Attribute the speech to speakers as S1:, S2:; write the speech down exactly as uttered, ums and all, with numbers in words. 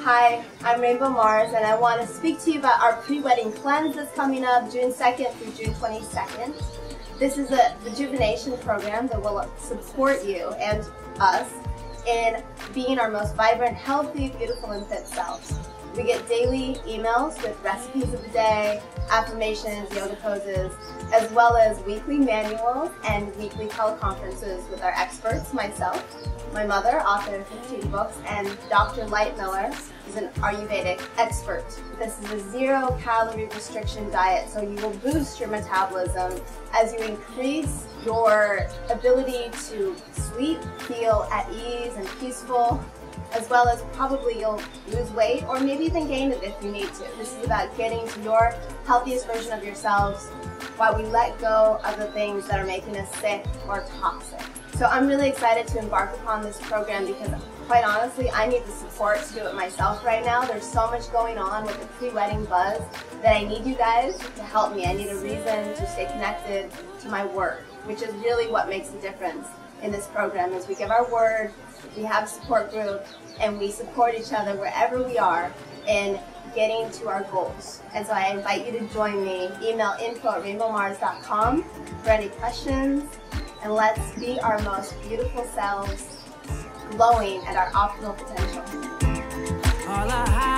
S1: Hi, I'm Rainbow Mars, and I want to speak to you about our pre-wedding cleanse that's coming up June second through June twenty-second. This is a rejuvenation program that will support you and us in being our most vibrant, healthy, beautiful, and fit selves. We get daily emails with recipes of the day, affirmations, yoga poses, as well as weekly manuals and weekly teleconferences with our experts, myself, my mother, author of fifteen books, and Doctor Light Miller, who's an Ayurvedic expert. This is a zero calorie restriction diet, so you will boost your metabolism as you increase your ability to sleep, feel at ease and peaceful, as well as probably you'll lose weight or maybe even gain it if you need to. This is about getting to your healthiest version of yourselves while we let go of the things that are making us sick or toxic. So I'm really excited to embark upon this program because, quite honestly, I need the support to do it myself right now. There's so much going on with the pre-wedding buzz that I need you guys to help me. I need a reason to stay connected to my word, which is really what makes the difference in this program. Is we give our word, we have a support group, and we support each other wherever we are in getting to our goals. And so I invite you to join me. Email info at rainbow mars dot com for any questions, and let's be our most beautiful selves, glowing at our optimal potential. All I